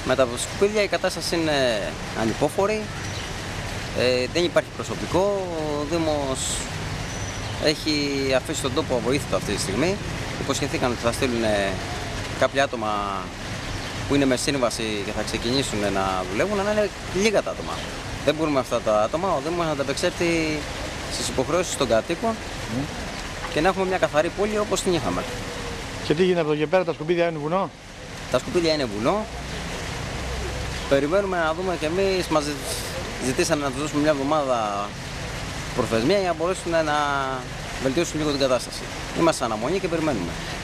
Με τα σκουπίδια η κατάσταση είναι ανυπόφορη, δεν υπάρχει προσωπικό, ο Δήμος έχει αφήσει τον τόπο αβοήθητο αυτή τη στιγμή. Υποσχεθήκαν ότι θα στείλουν κάποια άτομα που είναι με σύμβαση και θα ξεκινήσουν να δουλεύουν, αλλά είναι λίγα τα άτομα. Δεν μπορούμε αυτά τα άτομα, ο Δήμος να ανταπεξέλθει στις υποχρεώσεις των κατοίκων και να έχουμε μια καθαρή πόλη όπως την είχαμε. Και τι γίνεται από εδώ και πέρα, τα σκουπίδια είναι βουνό? Τα σκουπίδια είναι βουνό. Περιμένουμε να δούμε και εμείς, μας ζητήσαμε να τους δώσουμε μια εβδομάδα προθεσμία για να μπορέσουν να βελτιώσουν λίγο την κατάσταση. Είμαστε αναμονή και περιμένουμε.